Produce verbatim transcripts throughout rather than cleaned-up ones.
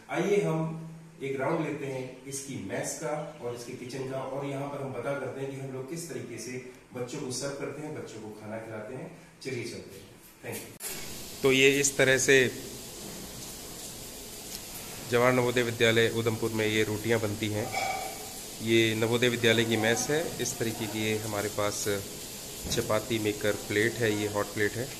आइए हम एक राउंड लेते हैं इसकी मैस का और इसके किचन का, और यहाँ पर हम पता करते हैं कि हम लोग किस तरीके से बच्चों को सर्व करते हैं, बच्चों को खाना खिलाते हैं। चलिए चलते हैं। Thank you. तो ये इस तरह से जवाहर नवोदय विद्यालय उधमपुर में ये रोटियां बनती हैं। ये नवोदय विद्यालय की मैस है। इस तरीके की ये हमारे पास चपाती मेकर प्लेट है, ये हॉट प्लेट है।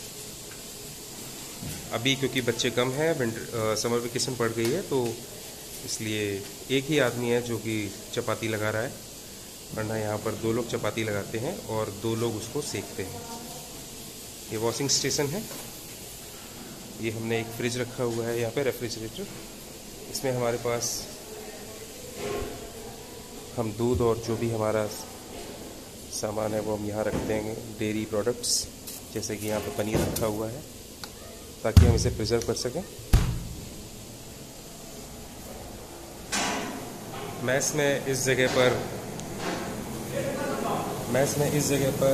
अभी क्योंकि बच्चे कम हैं, विंटर समर वेकेशन पड़ गई है, तो इसलिए एक ही आदमी है जो कि चपाती लगा रहा है, वरना यहाँ पर दो लोग चपाती लगाते हैं और दो लोग उसको सेकते हैं। ये वॉशिंग स्टेशन है। ये हमने एक फ्रिज रखा हुआ है यहाँ पे, रेफ्रिजरेटर। इसमें हमारे पास हम दूध और जो भी हमारा सामान है वो हम यहाँ रखते हैं, डेयरी प्रोडक्ट्स, जैसे कि यहाँ पे पनीर रखा हुआ है ताकि हम इसे प्रिजर्व कर सकें। मैस में इस जगह पर मैस में इस जगह पर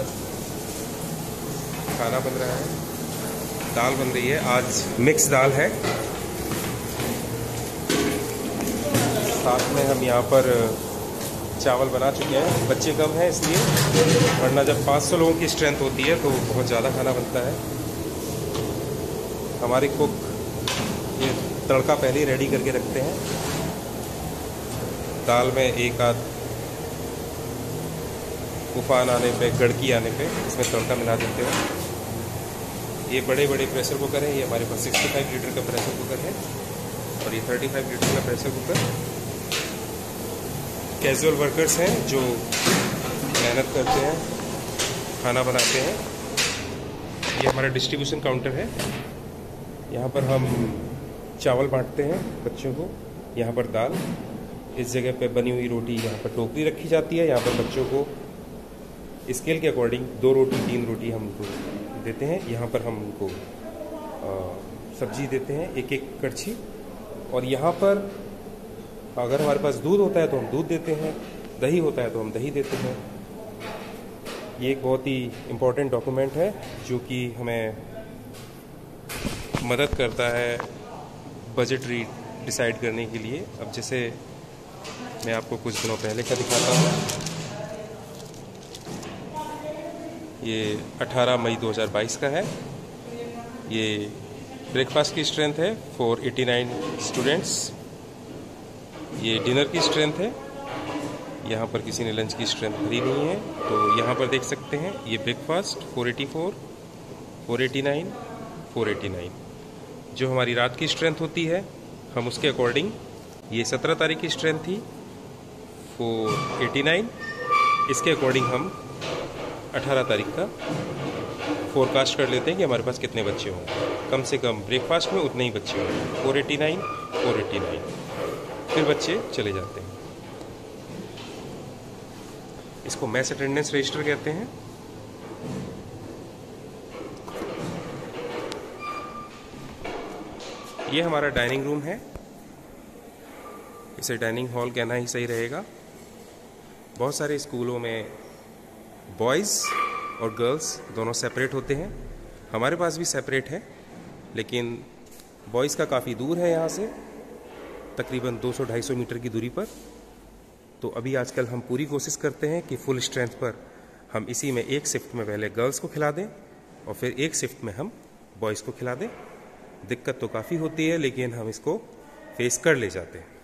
खाना बन रहा है, दाल बन रही है। आज मिक्स दाल है। साथ में हम यहाँ पर चावल बना चुके हैं। बच्चे कम हैं इसलिए, वरना जब पाँच सौ लोगों की स्ट्रेंथ होती है तो बहुत ज़्यादा खाना बनता है। हमारे कुक ये तड़का पहले ही रेडी करके रखते हैं। दाल में एक आध उफान आने पे, गड़की आने पे इसमें तड़का मिला देते हैं। ये बड़े बड़े प्रेशर कुकर है। ये हमारे पास पैंसठ लीटर का प्रेशर कुकर है और ये पैंतीस लीटर का प्रेशर कुकर। कैजुअल वर्कर्स हैं जो मेहनत करते हैं, खाना बनाते हैं। ये हमारा डिस्ट्रीब्यूशन काउंटर है। यहाँ पर हम चावल बांटते हैं बच्चों को, यहाँ पर दाल, इस जगह पे बनी हुई रोटी, यहाँ पर टोकरी रखी जाती है। यहाँ पर बच्चों को स्केल के अकॉर्डिंग दो रोटी तीन रोटी हम उनको देते हैं। यहाँ पर हम उनको सब्जी देते हैं, एक एक कड़छी। और यहाँ पर अगर हमारे पास दूध होता है तो हम दूध देते हैं, दही होता है तो हम दही देते हैं। ये एक बहुत ही इम्पोर्टेंट डॉक्यूमेंट है जो कि हमें मदद करता है बजटरी डिसाइड करने के लिए। अब जैसे मैं आपको कुछ दिनों पहले का दिखाता हूँ। ये अठारह मई दो हज़ार बाईस का है। ये ब्रेकफास्ट की स्ट्रेंथ है फॉर नवासी स्टूडेंट्स। ये डिनर की स्ट्रेंथ है। यहाँ पर किसी ने लंच की स्ट्रेंथ भरी नहीं है, तो यहाँ पर देख सकते हैं। ये ब्रेकफास्ट चार सौ चौरासी, चार सौ नवासी, चार सौ नवासी। जो हमारी रात की स्ट्रेंथ होती है हम उसके अकॉर्डिंग, ये सत्रह तारीख की स्ट्रेंथ थी चार सौ नवासी। इसके अकॉर्डिंग हम अठारह तारीख का फोरकास्ट कर लेते हैं कि हमारे पास कितने बच्चे होंगे। कम से कम ब्रेकफास्ट में उतने ही बच्चे होंगे, चार सौ नवासी, चार सौ नवासी। फिर बच्चे चले जाते हैं। इसको मैस अटेंडेंस रजिस्टर कहते हैं। ये हमारा डाइनिंग रूम है। इसे डाइनिंग हॉल कहना ही सही रहेगा। बहुत सारे स्कूलों में बॉयज़ और गर्ल्स दोनों सेपरेट होते हैं। हमारे पास भी सेपरेट है, लेकिन बॉयज़ का काफ़ी दूर है यहाँ से, तकरीबन दो सौ ढाई सौ मीटर की दूरी पर। तो अभी आजकल हम पूरी कोशिश करते हैं कि फुल स्ट्रेंथ पर हम इसी में एक शिफ्ट में पहले गर्ल्स को खिला दें और फिर एक शिफ्ट में हम बॉयज़ को खिला दें। दिक्कत तो काफ़ी होती है, लेकिन हम इसको फेस कर ले जाते हैं।